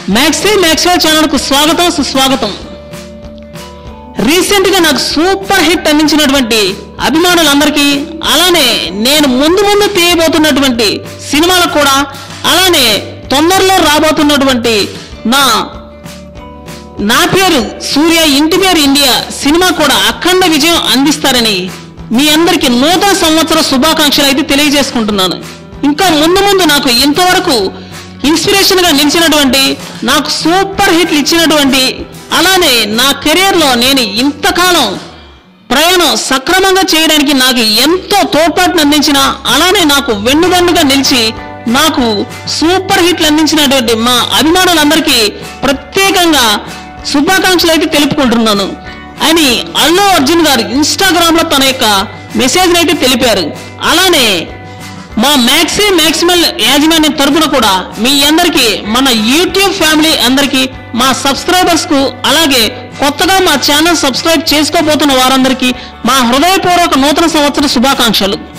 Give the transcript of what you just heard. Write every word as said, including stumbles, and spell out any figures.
Maxi Maxwell channel को स्वागतम सुस्वागतम। రీసెంట్ గా నాకు సూపర్ హిట్ అందించినటువంటి అభిమానులందరికీ అలానే నేను ముందు ముందు తీయబోతున్నటువంటి సినిమాలకు కూడా అలానే తొందరలో రాబోతున్నటువంటి నా నా పేరు సూర్య ఇంటి పేరు ఇండియా సినిమా కూడా అఖండ విజయం అందిస్తారని మీ అందరికీ నూతన సంవత్సర శుభాకాంక్షలు అయితే తెలియజేసుకుంటున్నాను। ఇంకా ముందు ముందు నాకు ఇంతవరకు ఇన్స్పిరేషన్ గా నిలిచినటువంటి నాకు సూపర్ హిట్లు ఇచ్చినటువంటి అలానే నా కెరీర్ లో నేను ఇంతకాలం ప్రయాణం సక్రమంగా చేయడానికి నాకు ఎంతో తోడ్పాటును అందించిన అలానే నాకు వెన్నుదన్నుగా నిలిచి నాకు సూపర్ హిట్లు అందించినటువంటి మా అభిమానులందరికీ ప్రత్యేకంగా శుభాకాంక్షలు అయితే తెలుపుకుంటున్నాను అని అల్లు అర్జున్ గారు ఇన్స్టాగ్రామ్ లో తన యొక్క మెసేజ్ అయితే తెలిపారు। అలానే మా మ్యాక్సీ మ్యాక్సిమల్ యాజమాన్యం తరపున కూడా మీ అందరికీ మన యూట్యూబ్ ఫ్యామిలీ అందరికీ మా సబ్స్క్రైబర్స్ కు అలాగే కొత్తగా మా ఛానల్ సబ్స్క్రైబ్ చేసుకోబోతున్న వారందరికీ మా హృదయపూర్వక నూతన సంవత్సర శుభాకాంక్షలు।